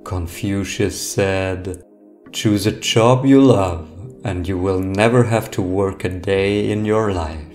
Confucius said, "Choose a job you love and you will never have to work a day in your life."